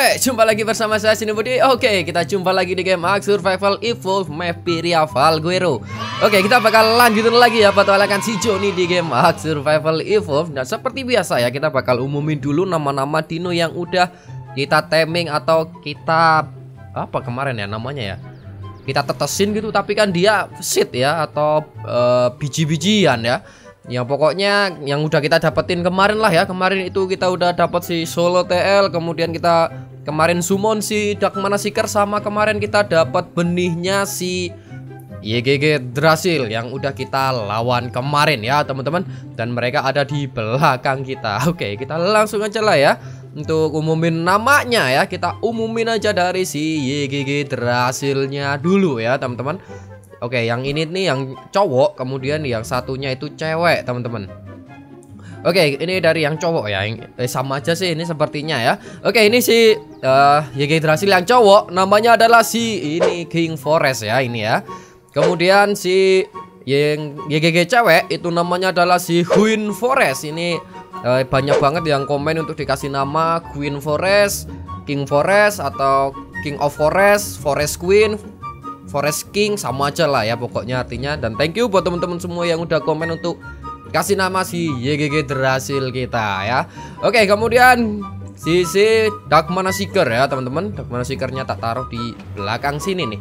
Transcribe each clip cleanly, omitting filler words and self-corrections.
Oke, jumpa lagi bersama saya Sini Budi. Oke, kita jumpa lagi di game Ark Survival Evolved Mapperia Valguero. Oke, kita bakal lanjutin lagi ya petualangan si Johnny di game Ark Survival Evolved. Dan seperti biasa ya, kita bakal umumin dulu nama-nama dino yang udah kita taming atau kita apa kemarin ya namanya ya, kita tetesin gitu, tapi kan dia seed ya atau biji-bijian ya. Yang pokoknya yang udah kita dapetin kemarin lah ya. Kemarin itu kita udah dapet si Solo TL, kemudian kita kemarin summon si Dark Mana Seeker, sama kemarin kita dapat benihnya si YGG Drasil yang udah kita lawan kemarin ya teman-teman. Dan mereka ada di belakang kita. Oke, kita langsung aja lah ya untuk umumin namanya ya. Kita umumin aja dari si YGG Drasilnya dulu ya teman-teman. Oke, yang ini nih yang cowok, kemudian yang satunya itu cewek teman-teman. Oke, ini dari yang cowok ya, sama aja sih ini sepertinya ya. Oke, ini si YGG Drasil yang cowok, namanya adalah si ini King Forest ya ini ya. Kemudian si yang YGG cewek itu namanya adalah si Queen Forest. Ini banyak banget yang komen untuk dikasih nama Queen Forest, King Forest atau King of Forest, Forest Queen, Forest King, sama aja lah ya pokoknya artinya. Dan thank you buat teman-teman semua yang udah komen untuk kasih nama si YGG Drasil kita ya. Oke, kemudian si Dark Mana Seeker ya teman-teman. Dark Mana Seekernya tak taruh di belakang sini nih,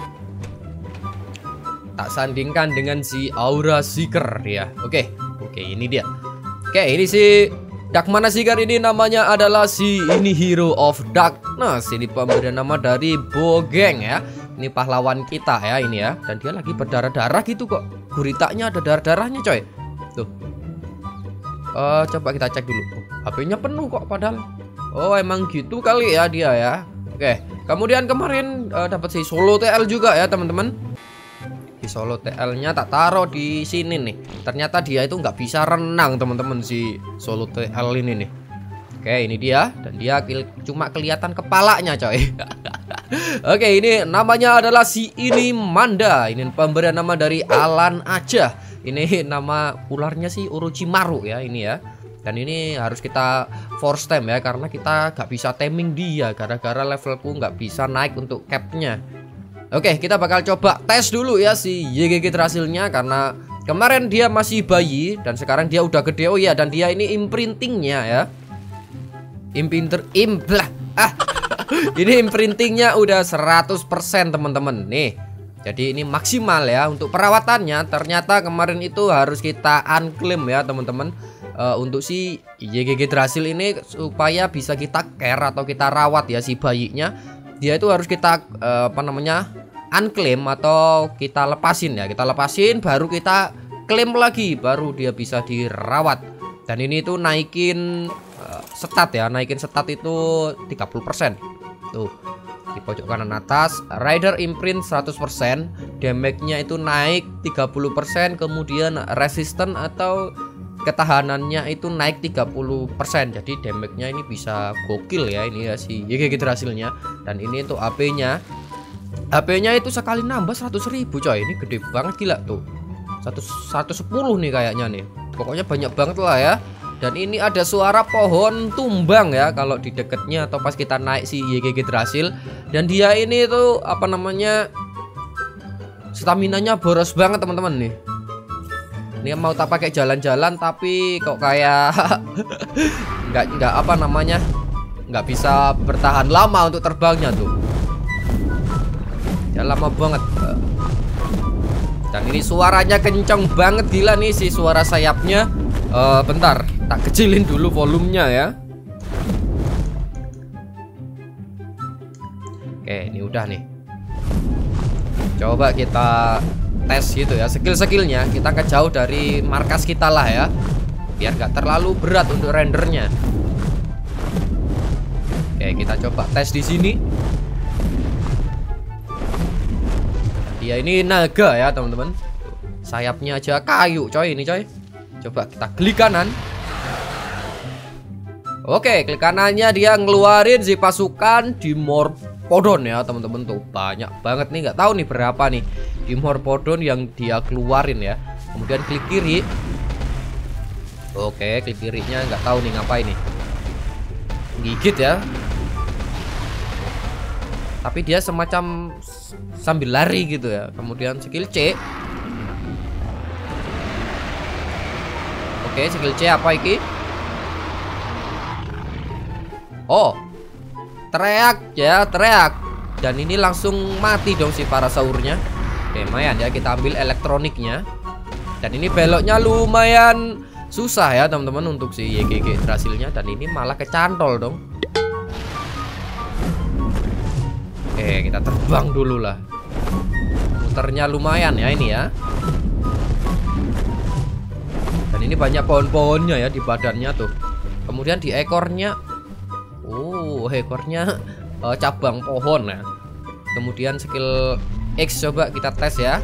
tak sandingkan dengan si Aura Seeker ya. Oke, ini dia. Oke, ini si Dark Mana Seeker ini namanya adalah si ini Hero of Darkness. Ini pemberian nama dari Bogeng ya. Ini pahlawan kita ya ini ya. Dan dia lagi berdarah-darah gitu kok. Guritanya ada darah-darahnya coy. Tuh. Coba kita cek dulu. HP-nya penuh kok padahal. Oh, emang gitu kali ya dia ya. Oke. Kemudian kemarin dapat si Solo TL juga ya teman-teman. Di Solo TL-nya tak taruh di sini nih. Ternyata dia itu nggak bisa renang teman-teman, si Solo TL ini nih. Oke, ini dia. Dan dia cuma kelihatan kepalanya coy. Oke, ini namanya adalah si ini Manda. Ini pemberian nama dari Alan aja. Ini nama ularnya sih Orochimaru ya ini ya. Dan ini harus kita force time ya, karena kita gak bisa taming dia gara-gara levelku nggak bisa naik untuk capnya. Oke, kita bakal coba tes dulu ya si YGG Drasilnya, karena kemarin dia masih bayi dan sekarang dia udah gede. Oh iya, dan dia ini imprintingnya ya. Ini imprintingnya udah 100% teman-teman nih. Jadi ini maksimal ya. Untuk perawatannya ternyata kemarin itu harus kita unclaim ya teman-teman. Untuk si YGG Drasil ini supaya bisa kita care atau kita rawat ya si bayinya, dia itu harus kita unclaim atau kita lepasin ya. Kita lepasin baru kita klaim lagi, baru dia bisa dirawat. Dan ini tuh naikin stat ya, naikin stat itu 30%. Tuh di pojok kanan atas, Rider Imprint 100%, damage-nya itu naik 30%, kemudian resisten atau ketahanannya itu naik 30%. Jadi damage-nya ini bisa gokil ya ini ya si YGG Drasilnya. Dan ini untuk AP-nya. AP-nya itu sekali nambah 100.000 coy. Ini gede banget gila tuh. 110 nih kayaknya nih. Pokoknya banyak banget lah ya. Dan ini ada suara pohon tumbang ya kalau di deketnya atau pas kita naik si YGG Drasil. Dan dia ini tuh apa namanya, staminanya boros banget teman-teman nih. Ini mau tak pakai jalan-jalan tapi kok kayak nggak apa namanya, nggak bisa bertahan lama untuk terbangnya tuh. Ya lama banget. Dan ini suaranya kenceng banget gila nih si suara sayapnya. Bentar, tak kecilin dulu volumenya ya. Oke, ini udah nih. Coba kita tes gitu ya skill-skillnya. Kita kejauh dari markas kita lah ya, biar gak terlalu berat untuk rendernya. Oke, kita coba tes di sini. Dia ini naga ya teman-teman. Sayapnya aja kayu coy ini coy. Coba kita klik kanan. Oke, klik kanannya dia ngeluarin si pasukan Dimorphodon ya teman-teman. Tuh banyak banget nih, nggak tahu nih berapa nih Dimorphodon yang dia keluarin ya. Kemudian klik kiri. Oke, klik kirinya nggak tahu nih ngapain nih. Gigit ya. tapi dia semacam sambil lari gitu ya. Kemudian skill C. Oke, skill C apa iki? Oh, teriak ya, teriak. Dan ini langsung mati dong si Parasaurnya. Oke, lumayan ya, kita ambil elektroniknya. Dan ini beloknya lumayan susah ya teman-teman untuk si YGG hasilnya. Dan ini malah kecantol dong. Oke, kita terbang dulu lah. Muternya lumayan ya ini ya. Dan ini banyak pohon-pohonnya ya di badannya tuh. Kemudian di ekornya, oh ekornya cabang pohon ya. Kemudian skill X coba kita tes ya.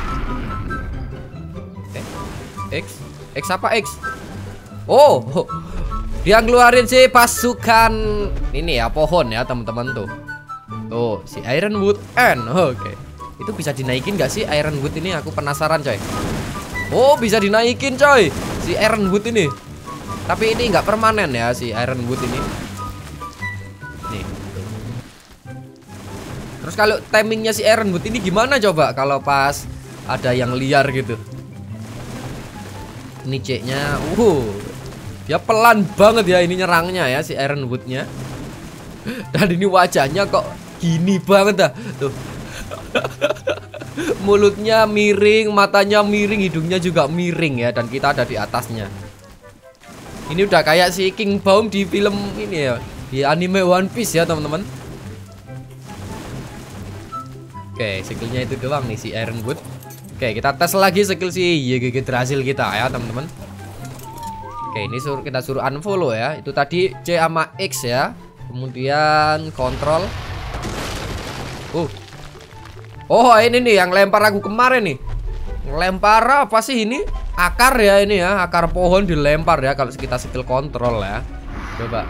X apa X? Oh, dia ngeluarin si pasukan ini ya, pohon ya teman-teman tuh. Tuh si Ironwood N. Oke. Itu bisa dinaikin gak sih Ironwood ini? Aku penasaran coy. Oh, bisa dinaikin coy si Ironwood ini. Tapi ini nggak permanen ya si Ironwood ini. Nih. Terus kalau timingnya si Ironwood ini gimana coba kalau pas ada yang liar gitu? Ini C-nya, dia pelan banget ya ini nyerangnya ya si Ironwoodnya. Dan ini wajahnya kok gini banget dah tuh. Mulutnya miring, matanya miring, hidungnya juga miring ya. Dan kita ada di atasnya. Ini udah kayak si King Baum di film ini ya, di anime One Piece ya teman-teman. Oke, skillnya itu doang nih si Ironwood. Oke, kita tes lagi skill si YGG hasil kita ya teman-teman. Oke, ini kita suruh unfollow ya. Itu tadi C sama X ya. Kemudian kontrol. Oh ini nih yang lempar aku kemarin nih. Ngelempar apa sih ini? Akar ya ini ya. Akar pohon dilempar ya kalau kita skill kontrol ya. Coba.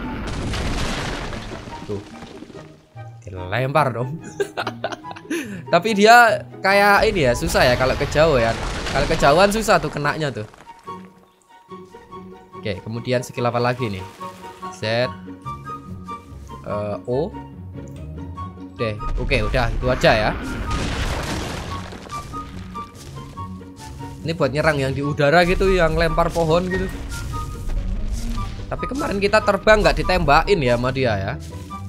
Tuh. Dilempar dong. Tapi dia kayak ini ya, susah ya kalau kejauh ya. Kalau kejauhan susah tuh kenanya tuh. Oke, kemudian skill apa lagi nih? Z O D. Oke, udah itu aja ya. Ini buat nyerang yang di udara gitu, yang lempar pohon gitu. Tapi kemarin kita terbang nggak ditembakin ya sama dia ya.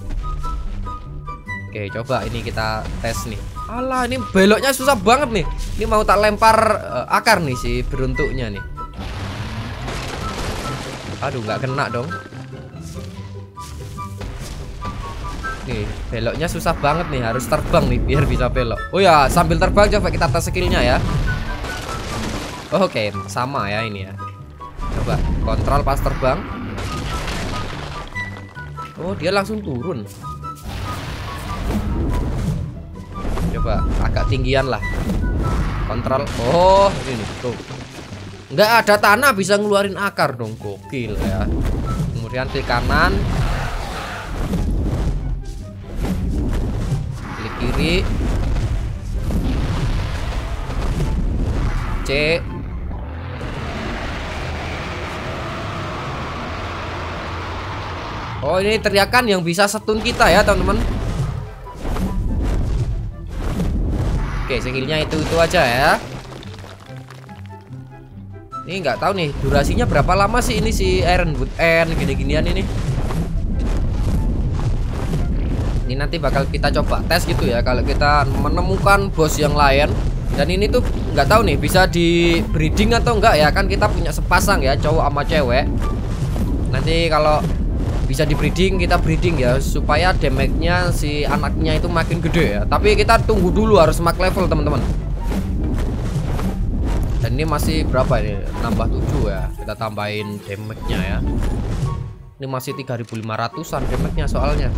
Oke, coba ini kita tes nih. Alah, ini beloknya susah banget nih. Ini mau tak lempar akar nih si beruntuknya nih. Aduh, nggak kena dong. Nih, beloknya susah banget nih. Harus terbang nih biar bisa belok. Oh ya, sambil terbang coba kita tes skillnya ya. Oke, sama ya ini ya. Coba kontrol pas terbang. Oh, dia langsung turun. Coba agak tinggian lah. Kontrol. Oh ini tuh. Nggak ada tanah bisa ngeluarin akar dong. Gokil ya. Kemudian klik kanan, klik kiri, C. Oh ini teriakan yang bisa stun kita ya teman-teman. Oke, skillnya itu aja ya. Ini nggak tahu nih durasinya berapa lama sih ini si Ironwood N gini-ginian ini. Ini nanti bakal kita coba tes gitu ya kalau kita menemukan bos yang lain. Dan ini tuh nggak tahu nih bisa di breeding atau enggak ya, kan kita punya sepasang ya, cowok sama cewek. Nanti kalau bisa di breeding, kita breeding ya supaya damage-nya si anaknya itu makin gede ya. Tapi kita tunggu dulu, harus max level teman-teman. Dan ini masih berapa ini? Nambah 7 ya. Kita tambahin damage-nya ya. Ini masih 3.500-an damage-nya soalnya.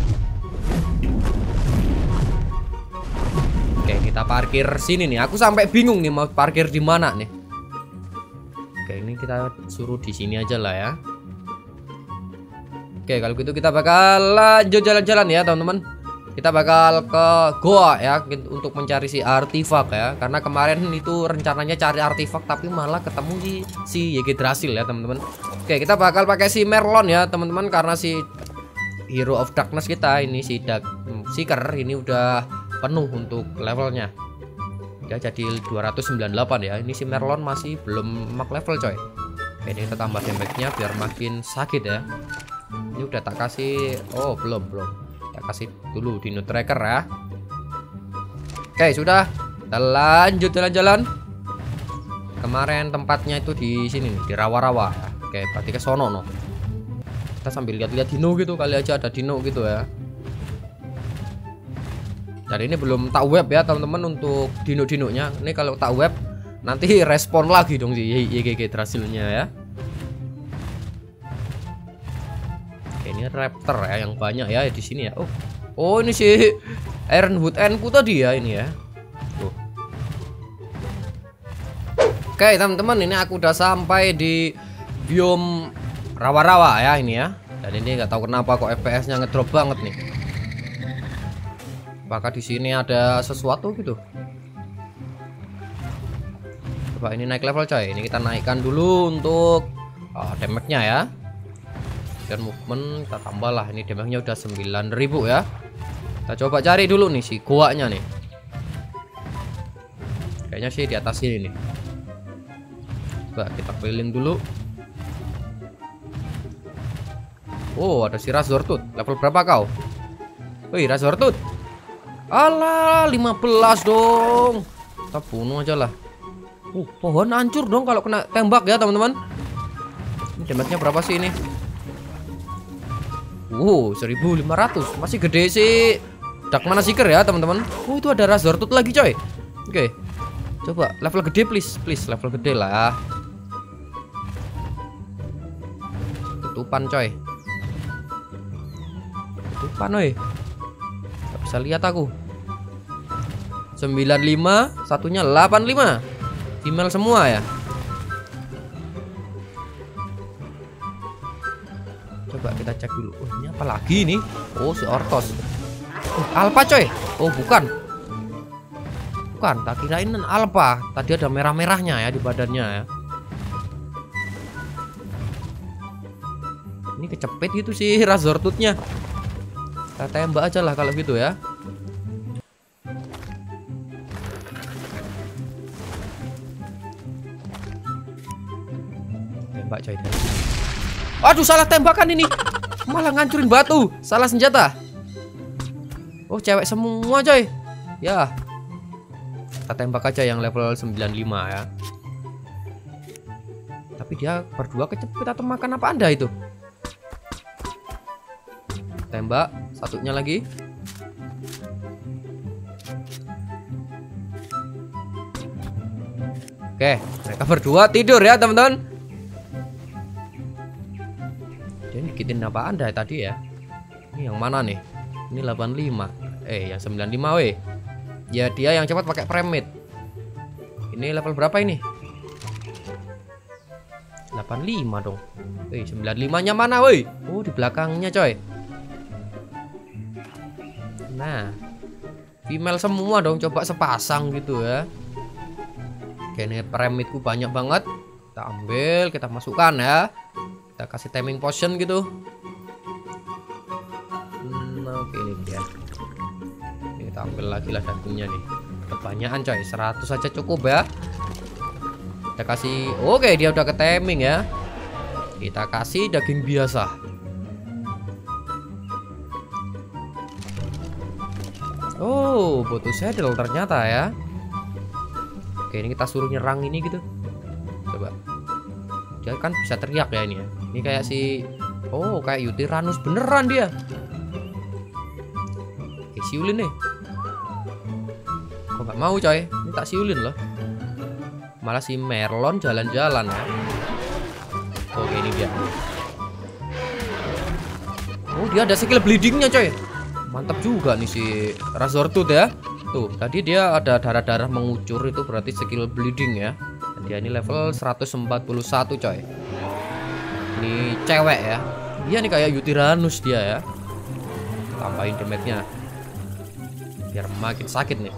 Oke, kita parkir sini nih. Aku sampai bingung nih mau parkir di mana nih. Oke, ini kita suruh di sini aja lah ya. Oke, kalau gitu kita bakal lanjut jalan-jalan ya teman-teman. Kita bakal ke goa ya untuk mencari si artifak ya. Karena kemarin itu rencananya cari artifak tapi malah ketemu si Yggdrasil ya teman-teman. Oke, kita bakal pakai si Merlon ya teman-teman, karena si Hero of Darkness kita ini si Seeker ini udah penuh untuk levelnya. Dia jadi 298 ya. Ini si Merlon masih belum max level coy. Oke, ini kita tambah damage-nya biar makin sakit ya. Ini udah tak kasih. Oh belum. Tak kasih dulu Dino Tracker ya. Oke sudah. Kita lanjut jalan-jalan. Kemarin tempatnya itu di sini nih, di rawa-rawa. Oke, berarti ke sono no. Kita sambil lihat-lihat dino gitu, kali aja ada dino gitu ya. Jadi ini belum tak web ya teman-teman untuk dino-dinonya. Ini kalau tak web nanti respon lagi dong si YGG hasilnya ya. Oke, ini raptor ya yang banyak ya di sini ya. Oh ini si Ironwood Enku tadi ya ini ya. Oke teman-teman, ini aku udah sampai di biome rawa-rawa ya ini ya. Dan ini nggak tahu kenapa kok FPS-nya ngedrop banget nih. Apakah di sini ada sesuatu gitu? Coba ini naik level coy. Ini kita naikkan dulu untuk damage-nya ya. Dan movement kita tambah lah. Ini damage-nya udah 9.000 ya. Kita coba cari dulu nih si goanya nih. Kayaknya sih di atas sini nih. Coba kita keliling dulu. Oh ada si Razortooth. Level berapa kau? Wih Razortooth. Alah 15 dong. Kita bunuh aja lah. Pohon hancur dong kalau kena tembak ya teman-teman. Ini damage-nya berapa sih ini? 1500. Masih gede sih. Dark Mana Seeker ya teman-teman. Oh itu ada Razortooth lagi coy. Oke. Coba level gede please level gede lah. Tutupan coy. Tutupan woi. Gak bisa lihat aku. 95, satunya 85. Female semua ya. Coba kita cek dulu. Oh, ini apa lagi nih? Oh, si Ortos. Alpha coy. Oh, bukan. Bukan, tak kirain alpha. Tadi ada merah-merahnya ya di badannya ya. Ini kecepet gitu sih Razortooth-nya. Kita tembak aja lah kalau gitu ya. Tembak coy. Aduh salah tembakan ini. Malah ngancurin batu. Salah senjata. Oh cewek semua coy. Ya. Kita tembak aja yang level 95 ya. Tapi dia berdua kecepet atau makan apa anda itu? Tembak, satunya lagi. Oke, mereka berdua tidur ya teman-teman. Dia bikin apa anda tadi ya? Ini yang mana nih? Ini 85. Yang 95 weh. Ya dia yang cepat pakai Primate. Ini level berapa ini? 85 dong. 95-nya mana woi? Oh di belakangnya coy. Nah, female semua dong, coba sepasang gitu ya. Oke, ini Primateku banyak banget. Kita ambil, kita masukkan ya. Kita kasih timing potion gitu. Oke, ini dia. Ini kita ambil lagi lah dagingnya nih. Kebanyakan coy, 100 saja cukup ya. Kita kasih, oke dia udah ke timing ya. Kita kasih daging biasa. Oh, butuh saddle ternyata ya. Oke, ini kita suruh nyerang ini gitu. Coba. Dia kan bisa teriak ya ini ya. Ini kayak si, oh kayak Yutyrannus beneran dia. Oke, siulin nih. Kok nggak mau coy? Ini tak siulin loh. Malah si Merlon jalan-jalan ya. Oke, ini dia. Oh, dia ada skill bleedingnya coy. Mantap juga nih si Razortooth ya. Tuh, tadi dia ada darah-darah mengucur, itu berarti skill bleeding ya. Dan dia ini level 141 coy. Ini cewek ya. Dia nih kayak Yutyrannus dia ya. Tambahin damage-nya biar makin sakit nih.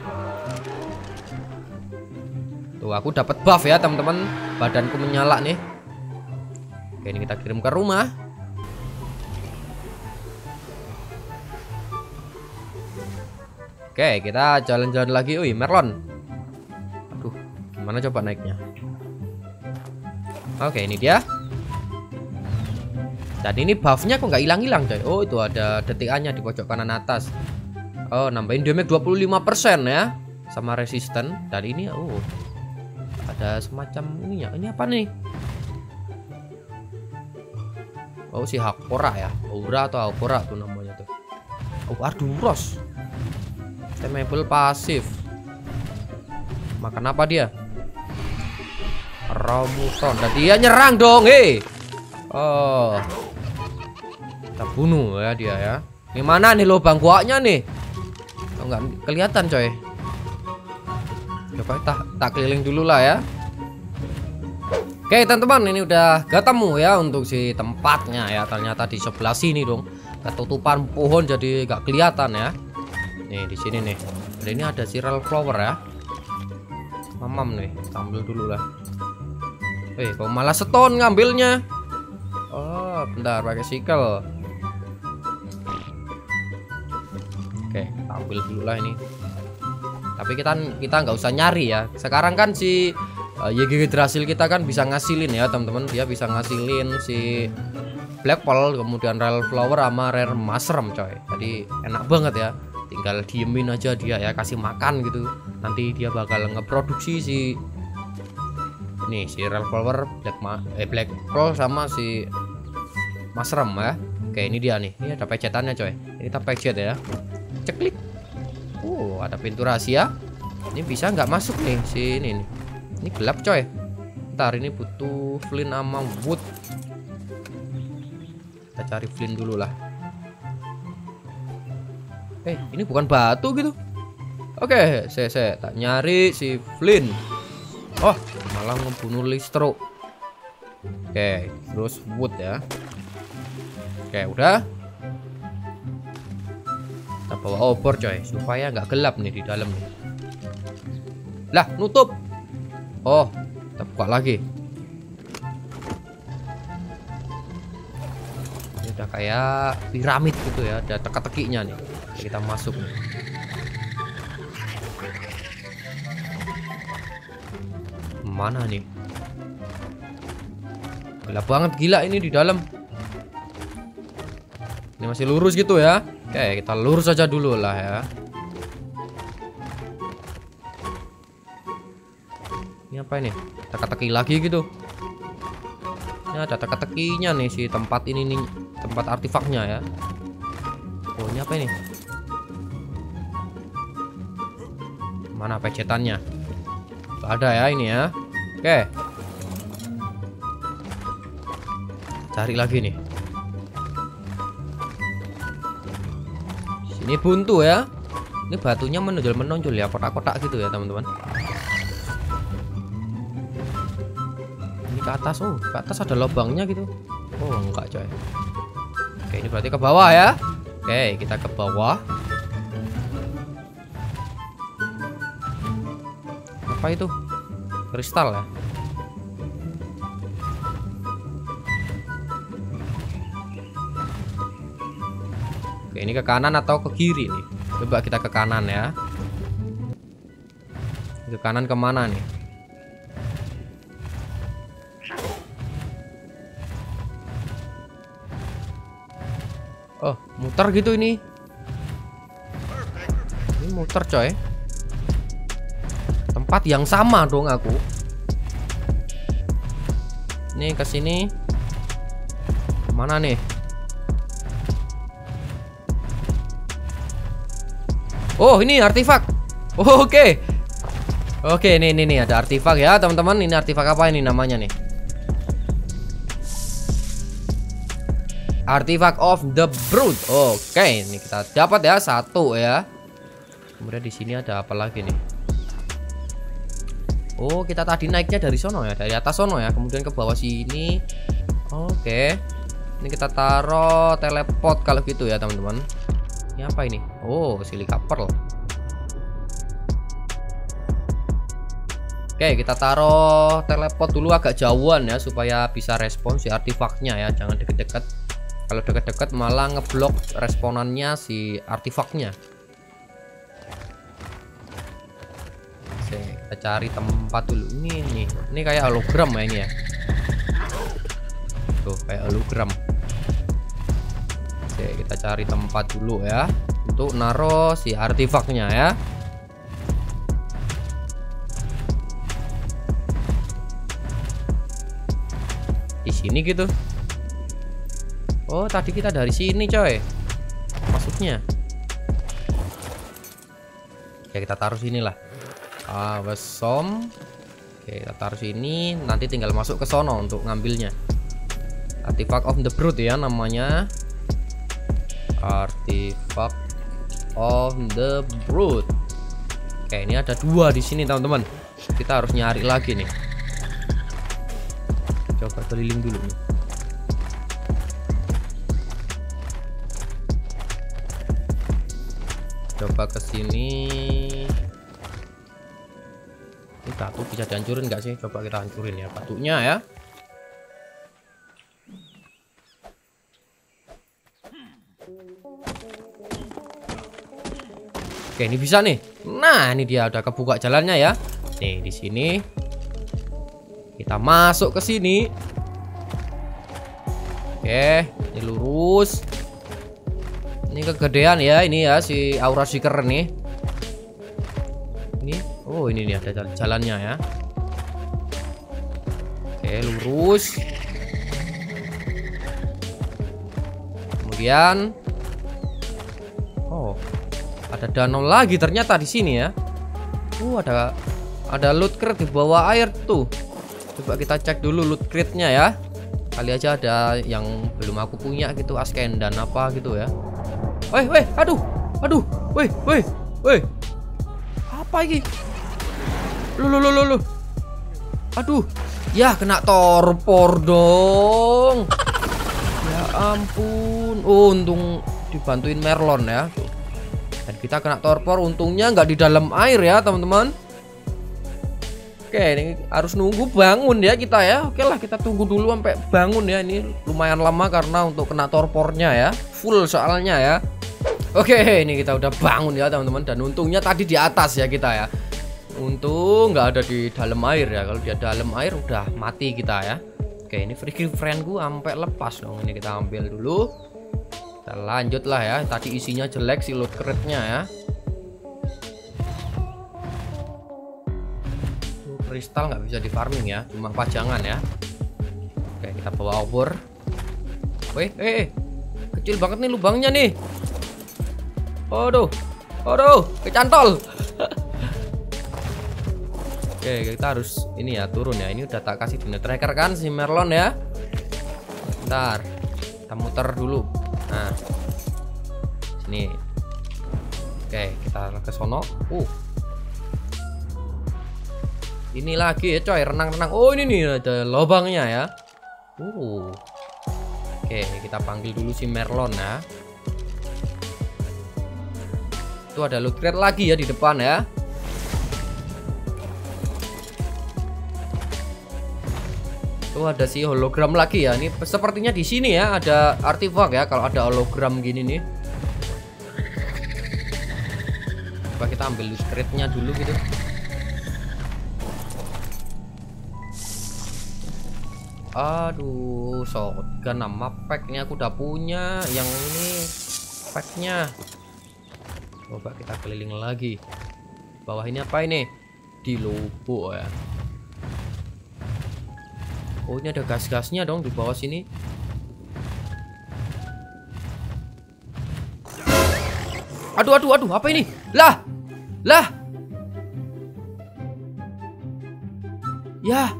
Tuh, aku dapat buff ya teman-teman. Badanku menyala nih. Oke, ini kita kirim ke rumah. Oke, kita jalan-jalan lagi. Wih, Merlon. Aduh, gimana coba naiknya? Oke, ini dia. Dan ini buffnya kok nggak hilang-hilang, coy. Oh, itu ada detikannya di pojok kanan atas. Oh, nambahin damage 25% ya. Sama resisten. Dan ini, oh, ada semacam ini ya. Ini apa nih? Oh, si Hakora ya. Aura atau Hakora tuh namanya tuh. Oh, Arduros. Temable pasif. Makan apa dia? Romuton. Dan dia nyerang dong, hei. Oh. Kita bunuh ya dia ya. Ini mana nih lubang guanya nih? Oh, nggak kelihatan, coy. Coba tak keliling dulu lah ya. Oke, teman-teman, ini udah ketemu ya untuk si tempatnya ya. Ternyata di sebelah sini dong. Ketutupan pohon jadi nggak kelihatan ya. Nih di sini nih. Dan ini ada si real flower ya. Mamam nih, ambil dulu lah. Kok malah stone ngambilnya? Oh, bentar pakai sikel. Oke, ambil dulu lah ini. Tapi kita nggak usah nyari ya. Sekarang kan si YG Yggdrasil kita kan bisa ngasilin ya teman-teman. Dia bisa ngasilin si Black Pearl, kemudian Real Flower sama Rare Mushroom, coy. Jadi enak banget ya. Tinggal diemin aja dia ya, kasih makan gitu. Nanti dia bakal ngeproduksi si ini si Real Flower, Black Pearl sama si Mushroom ya. Oke, ini dia nih. Ini ada pecetannya, coy. Ini kita pecet ya. Ceklik. Ada pintu rahasia. Ini bisa nggak masuk nih si ini nih. Ini gelap, coy. Ntar ini butuh flint sama wood. Kita cari flint dulu lah. Ini bukan batu gitu. Oke, saya tak nyari si flint. Oh, malah membunuh listro. Oke, terus wood ya. Oke, udah. Kita bawa obor, coy, supaya nggak gelap nih di dalam nih. Lah, nutup. Oh, kita buka lagi. Ini udah kayak piramid gitu ya, ada teka-tekinya nih. Kita masuk nih. Mana nih? Gelap banget, gila ini di dalam. Ini masih lurus gitu ya. Oke, kita lurus aja dulu lah ya. Ini apa ini? Teka-teki lagi gitu. Ini ada teka-tekinya nih si tempat ini nih, tempat artefaknya ya. Oh, ini apa ini? Mana pecetannya? Gak ada ya ini ya. Oke. Cari lagi nih. Sini buntu ya. Ini batunya menonjol ya, kotak-kotak gitu ya teman-teman. Ini ke atas. Oh, ke atas ada lubangnya gitu. Oh, enggak, coy. Oke, ini berarti ke bawah ya. Oke, kita ke bawah. Apa itu? Kristal ya. Oke, ini ke kanan atau ke kiri nih? Coba kita ke kanan ya. Ke kanan kemana nih? Oh, muter gitu ini. Ini muter, coy. Tempat yang sama dong aku. Nih ke sini. Mana nih? Oh, ini artefak. Oh, oke. Oke, ini ada artefak ya, teman-teman. Ini artefak apa ini namanya nih? Artifact of the Brood. Oke, ini kita dapat ya satu ya. Kemudian di sini ada apa lagi nih? Oh, kita tadi naiknya dari sono ya, dari atas sono ya, kemudian ke bawah sini. Oke. Ini kita taruh teleport kalau gitu ya, teman-teman. Ini apa ini? Oh, silika pearl. Oke, kita taruh teleport dulu agak jauhan ya, supaya bisa respon si artefaknya ya, jangan deket-deket. Kalau deket-deket malah ngeblok responannya si artefaknya. Oke, kita cari tempat dulu. Ini kayak hologram ya ini ya. Tuh, kayak hologram. Oke, kita cari tempat dulu ya untuk naruh si artefaknya ya. Di sini gitu. Oh, tadi kita dari sini, coy. Masuknya. Oke, kita taruh sini lah. Wesom. Oke, kita taruh sini. Nanti tinggal masuk ke sono untuk ngambilnya. Artifact of the Brute ya namanya. Artifact of the Brute. Oke, ini ada 2 di sini, teman-teman. Kita harus nyari lagi nih. Coba keliling dulu nih. Coba ke sini. Ini batu bisa dihancurin nggak sih? Coba kita hancurin ya batunya ya. Oke, ini bisa nih. Nah, ini dia udah kebuka jalannya ya. Nih, di sini. Kita masuk ke sini. Oke, ini lurus. Ini kegedean ya, ini ya si Aura Seeker nih. Ini, oh ini nih ada jalannya ya. Oke, lurus. Kemudian, oh, ada danau lagi ternyata di sini ya. Ada loot crate di bawah air tuh. Coba kita cek dulu loot crate-nya ya. Kali aja ada yang belum aku punya gitu, asken dan apa gitu ya. Weh, aduh, weh. Apa ini? Lu. Aduh, ya kena torpor dong. Ya ampun. Oh, untung dibantuin Merlon ya. Dan kita kena torpor, untungnya nggak di dalam air ya, teman-teman. Oke, ini harus nunggu bangun ya kita ya. Oke lah, kita tunggu dulu sampai bangun ya. Ini lumayan lama karena untuk kena torpornya ya. Full soalnya ya. Oke, ini kita udah bangun ya teman-teman. Dan untungnya tadi di atas ya kita ya. Untung nggak ada di dalam air ya. Kalau di dalam air udah mati kita ya. Oke, ini freaking friend gue sampai lepas dong. Ini kita ambil dulu. Kita lanjut lah ya. Tadi isinya jelek si loot crate-nya ya. Kristal nggak bisa di farming ya, cuma pajangan ya. Oke, kita bawa obor. Weh, kecil banget nih lubangnya nih. Aduh, kecantol. Oke, kita harus ini ya, turun ya. Ini udah tak kasih dunia tracker kan si Merlon ya. Bentar, kita muter dulu. Nah, sini. Oke, kita ke sono. Ini lagi ya coy, renang-renang. Oh, ini nih ada lubangnya ya. Oke, kita panggil dulu si Merlon ya. Itu ada loot crate lagi ya di depan ya. Tuh ada si hologram lagi ya. Ini sepertinya di sini ya ada artefak ya kalau ada hologram gini nih. Coba kita ambil loot crate-nya dulu gitu. Aduh, shotgun nama pack-nya aku udah punya. Yang ini pack-nya. Coba kita keliling lagi. Bawah ini apa ini? Di lubuk ya. Oh, ini ada gas-gasnya dong di bawah sini. Aduh, apa ini? Lah. Ya.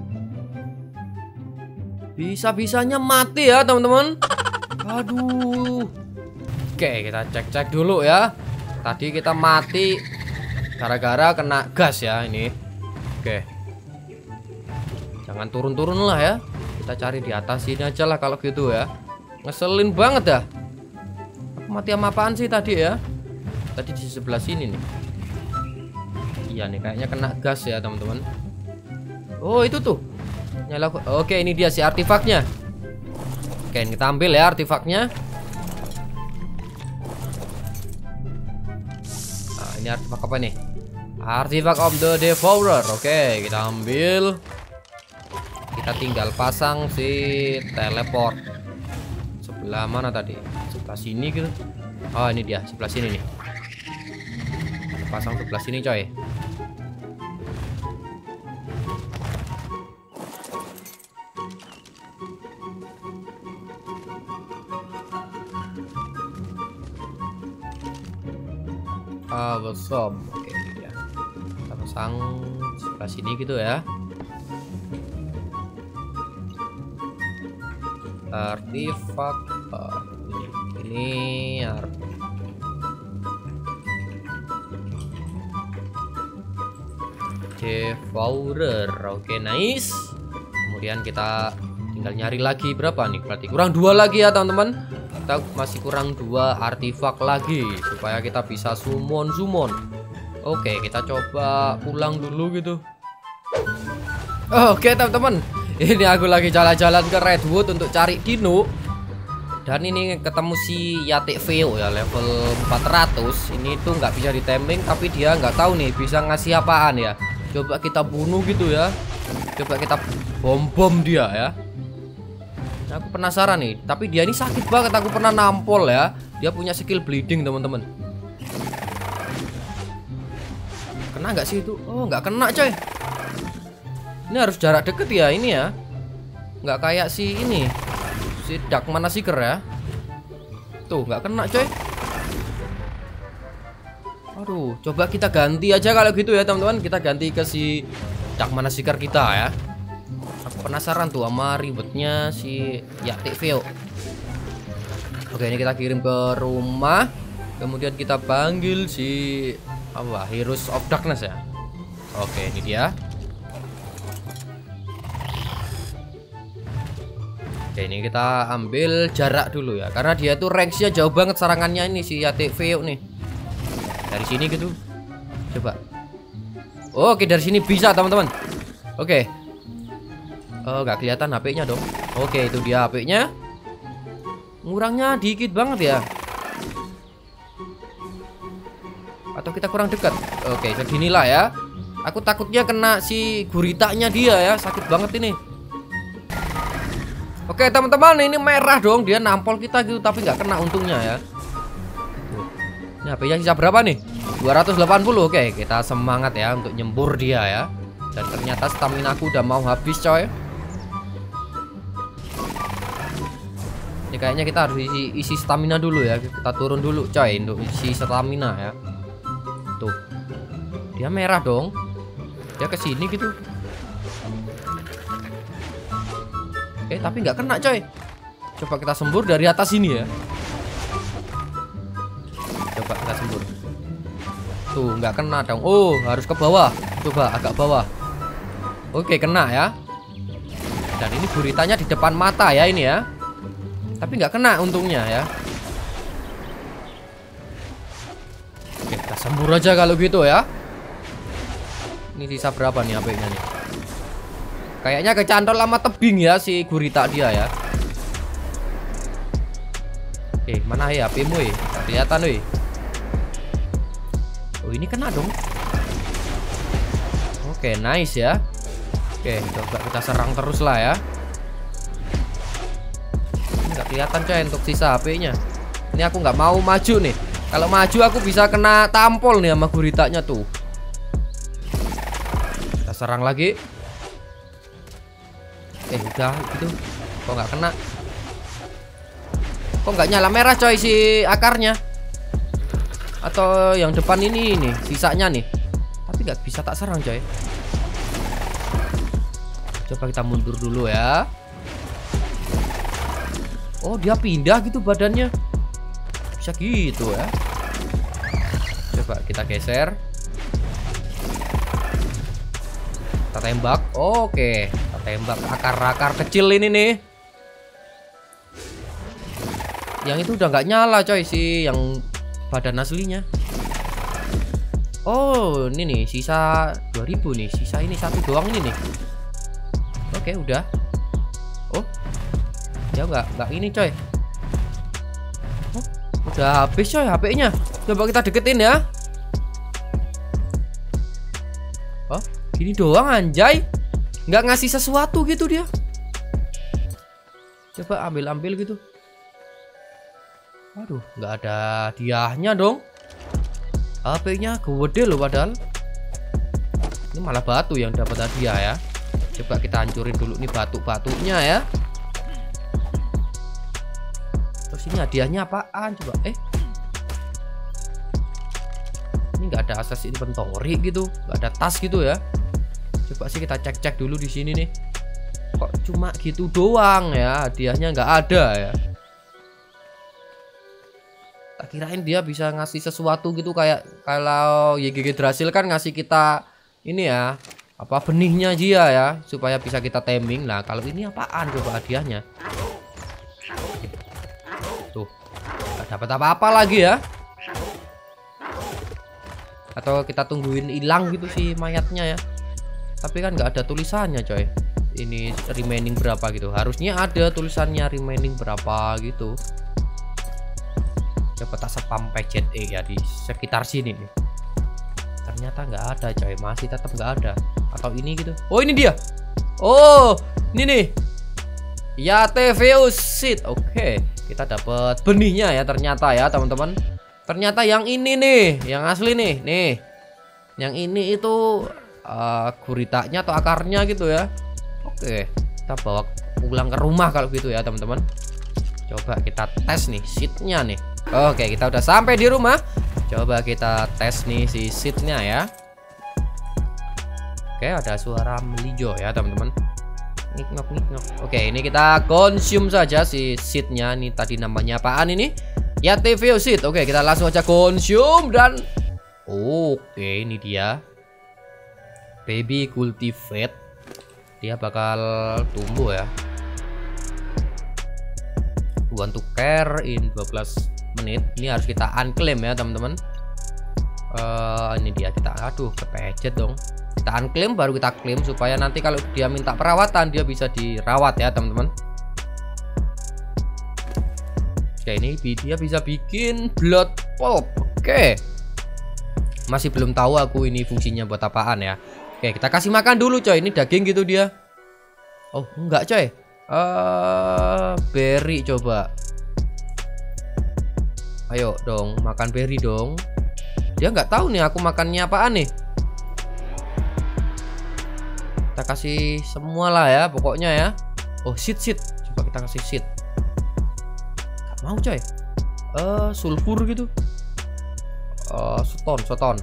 Bisa-bisanya mati ya teman-teman. Aduh. Oke, kita cek dulu ya. Tadi kita mati gara-gara kena gas ya ini. Oke. Jangan turun-turun lah ya. Kita cari di atas sini aja lah kalau gitu ya. Ngeselin banget dah. Aku mati sama apaan sih tadi ya? Tadi di sebelah sini nih. Iya nih, kayaknya kena gas ya teman-teman. Oh, itu tuh. Nyala. Oke, ini dia si artefaknya. Oke, kita ambil ya artefaknya. Nah, ini artefak apa nih? Artifact of the Devourer. Oke, kita ambil. Kita tinggal pasang si teleport. Sebelah mana tadi? Sebelah sini gitu. Oh, ini dia, sebelah sini nih. Kita pasang sebelah sini, coy. Awesome. Oke, ini dia. Kita pasang sebelah sini gitu ya. Artifak ini Devourer. Oke, nice. Kemudian kita tinggal nyari lagi berapa nih? Berarti kurang 2 lagi ya, teman-teman. Kita masih kurang 2 artifak lagi supaya kita bisa summon. Oke, kita coba pulang dulu gitu. Oke, teman-teman. Ini aku lagi jalan-jalan ke Redwood untuk cari dino. Dan ini ketemu si Yatik Veo ya, level 400. Ini tuh nggak bisa ditembeng, tapi dia nggak tahu nih bisa ngasih apaan ya. Coba kita bunuh gitu ya. Coba kita bom dia ya. Nah, aku penasaran nih, tapi dia ini sakit banget. Aku pernah nampol ya. Dia punya skill bleeding, teman-teman. Kena nggak sih itu? Oh, nggak kena, coy. Ini harus jarak deket ya ini ya. Nggak kayak si ini, si Dark Mana Seeker ya. Tuh nggak kena, coy. Aduh, coba kita ganti aja kalau gitu ya, teman-teman. Kita ganti ke si Dark Mana Seeker kita ya. Aku penasaran tuh sama ribetnya si Yatik Veo. Oke, ini kita kirim ke rumah. Kemudian kita panggil si apa? Heroes of Darkness ya. Oke, ini dia. Oke, ini kita ambil jarak dulu ya, karena dia tuh range-nya jauh banget serangannya ini si Yatik Veo nih. Dari sini gitu. Coba. Oke, dari sini bisa, teman-teman. Oke. Oh, nggak kelihatan HP-nya dong. Oke, itu dia HP-nya. Ngurangnya dikit banget ya. Atau kita kurang dekat. Oke, seginilah ya. Aku takutnya kena si guritanya dia ya, sakit banget ini. Oke, teman-teman, ini merah dong. Dia nampol kita gitu, tapi nggak kena untungnya ya. Ini HP-nya sisa berapa nih? 280. Oke, kita semangat ya untuk nyembur dia ya. Dan ternyata stamina aku udah mau habis, coy. Ini kayaknya kita harus isi stamina dulu ya. Kita turun dulu, coy, untuk isi stamina ya. Tuh. Dia merah dong. Dia ke sini gitu. Oke, tapi nggak kena, coy. Coba kita sembur dari atas sini ya. Coba kita sembur. Tuh, nggak kena dong. Oh, harus ke bawah. Coba agak bawah. Oke, kena ya. Dan ini guritanya di depan mata ya ini ya. Tapi nggak kena untungnya ya. Oke, kita sembur aja kalau gitu ya. Ini sisa berapa nih HP-nya nih? Kayaknya kecantol sama tebing ya si gurita dia ya. Mana ya HP-mu ya? Kelihatan weh. Oh, ini kena dong. Oke, nice ya. Oke, coba kita serang terus lah ya. Ini nggak kelihatan, coy, untuk sisa HP-nya. Ini aku nggak mau maju nih. Kalau maju aku bisa kena tampol nih sama guritanya tuh. Kita serang lagi. Udah gitu. Kok nggak kena? Kok nggak nyala merah, coy, si akarnya? Atau yang depan ini nih sisanya nih. Tapi nggak bisa tak serang, coy. Coba kita mundur dulu ya. Oh, dia pindah gitu badannya. Bisa gitu ya. Coba kita geser. Kita tembak. Oke, kita tembak akar-akar kecil ini nih. Yang itu udah nggak nyala, coy, si yang badan aslinya. Oh, ini nih sisa 2000 nih. Sisa ini satu doang ini nih. Oke, udah. Oh, ya nggak ini, coy. Oh, udah habis, coy, HP-nya. Coba kita deketin ya. Oh, gini doang anjay. Nggak ngasih sesuatu gitu dia. Coba ambil gitu. Aduh, nggak ada hadiahnya dong. HP-nya gede loh padahal. Ini malah batu yang dapat hadiah ya. Coba kita hancurin dulu nih batu-batunya ya. Terus ini hadiahnya apaan coba? Ini nggak ada akses inventory gitu, nggak ada tas gitu ya. Coba sih kita cek dulu di sini nih. Kok cuma gitu doang ya, hadiahnya nggak ada ya. Tak kirain dia bisa ngasih sesuatu gitu, kayak kalau YGG Drasil kan ngasih kita ini ya, apa benihnya dia ya, supaya bisa kita taming. Nah kalau ini apaan coba hadiahnya? Tuh, nggak dapat apa-apa lagi ya. Atau kita tungguin hilang gitu sih mayatnya ya. Tapi kan nggak ada tulisannya coy. Ini remaining berapa gitu. Harusnya ada tulisannya remaining berapa gitu. Coba tak spam paget ya di sekitar sini nih. Ternyata nggak ada coy, masih tetap nggak ada. Atau ini gitu. Oh ini dia. Oh ini nih. Ya TVO seed. Oke, kita dapat benihnya ya ternyata ya teman-teman. Ternyata yang ini nih, yang asli nih. Nih. Yang ini itu guritanya atau akarnya gitu ya. Oke, kita bawa pulang ke rumah kalau gitu ya teman-teman. Coba kita tes nih seednya nih. Oke, kita udah sampai di rumah. Coba kita tes nih si seednya ya. Oke, ada suara melijo ya teman-teman. Ngik-ngok. Oke, ini kita consume saja si seednya. Ini tadi namanya apaan ini? Ya TVO seed. Oke, kita langsung aja consume dan oke, ini dia. Baby cultivate. Dia bakal tumbuh ya. Want to care in 12 menit. Ini harus kita unclaim ya teman-teman. Ini dia, kita aduh kepejet dong. Kita unclaim baru kita claim, supaya nanti kalau dia minta perawatan dia bisa dirawat ya teman-teman. Oke, ini dia bisa bikin blood pulp. Oke, masih belum tahu aku ini fungsinya buat apaan ya. Oke, kita kasih makan dulu coy. Ini daging gitu dia. Oh enggak coy. Berry coba. Ayo dong, makan berry dong. Dia nggak tahu nih aku makannya apaan nih. Kita kasih semua lah ya pokoknya ya. Oh seed. Coba kita kasih seed. Gak mau coy. Sulfur gitu. Seton.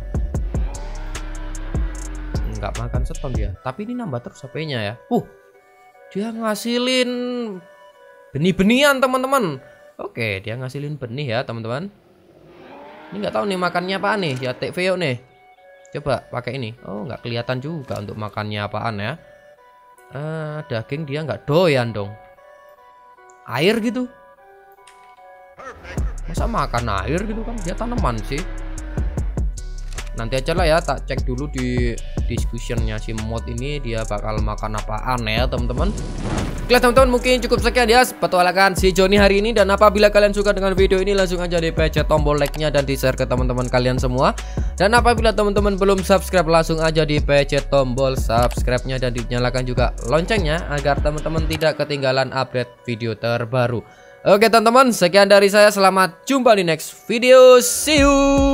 Nggak makan seton dia. Tapi ini nambah terus HP-nya ya. Dia ngasilin benih-benihan teman-teman. Oke, dia ngasilin benih ya teman-teman. Ini nggak tahu nih makannya apaan nih ya TVO nih. Coba pakai ini. Oh nggak kelihatan juga untuk makannya apaan ya. Daging dia nggak doyan dong. Air gitu. Masa makan air gitu kan? Dia tanaman sih. Nanti aja lah ya, tak cek dulu di discussionnya si mod ini dia bakal makan apaan ya teman-teman. Oke teman-teman, mungkin cukup sekian ya petualangan si Johnny hari ini. Dan apabila kalian suka dengan video ini, langsung aja dipencet tombol like-nya dan di share ke teman-teman kalian semua. Dan apabila teman-teman belum subscribe, langsung aja dipencet tombol subscribe-nya dan dinyalakan juga loncengnya agar teman-teman tidak ketinggalan update video terbaru. Oke teman-teman, sekian dari saya, selamat jumpa di next video, see you.